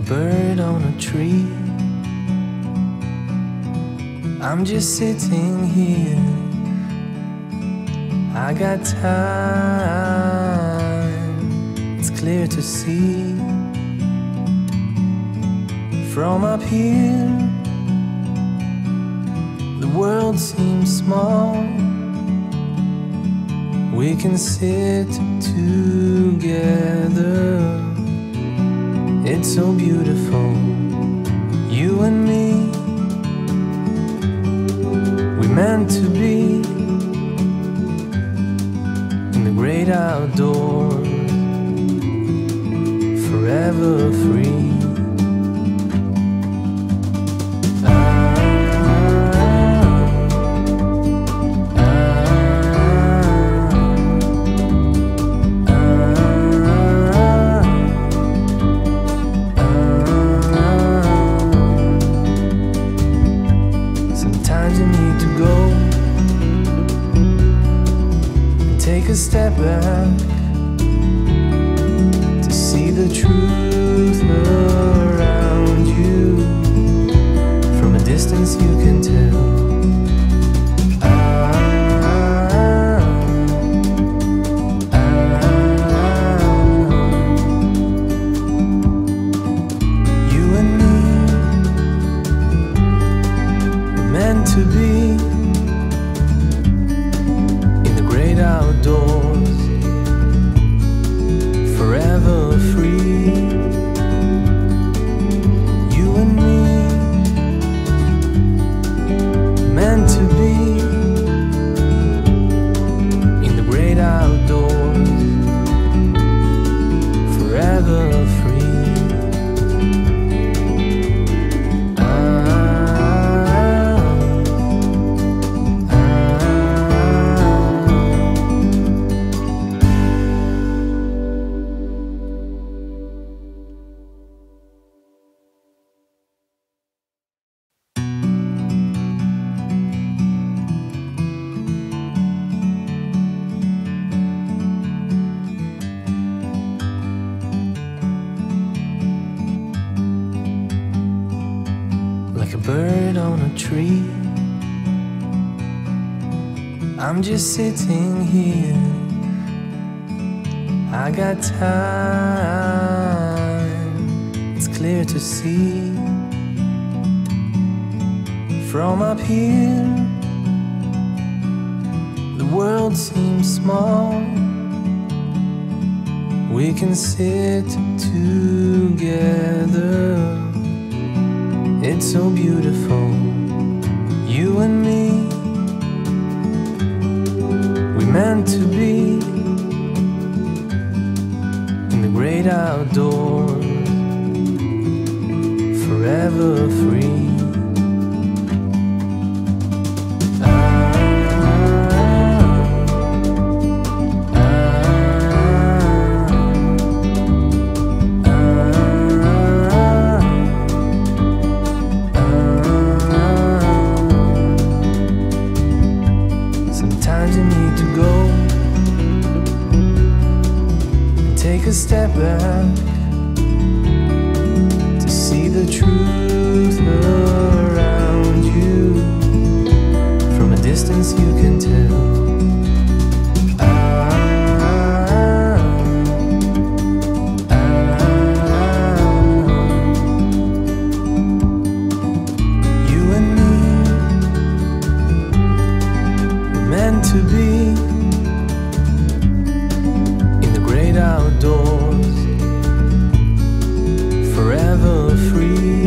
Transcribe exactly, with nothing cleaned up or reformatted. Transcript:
bird on a tree. I'm just sitting here. I got time, it's clear to see. From up here, the world seems small. We can sit together. It's so beautiful, you and me. We meant to be in the great outdoors, forever free. Take a step back to see the truth around you. From a distance you can tell. Ah, ah, ah. You and me were meant to be outdoors, forever free. You and me, meant to be in the great outdoors, forever free. Like a bird on a tree, I'm just sitting here. I got time, it's clear to see. From up here, the world seems small. We can sit together. It's so beautiful, you and me. We meant to be in the great outdoors, forever free. Sometimes you need to go and take a step back to see the truth around you. From a distance you can tell. Ah, ah, ah. You and me, meant to be in the great outdoors, forever free.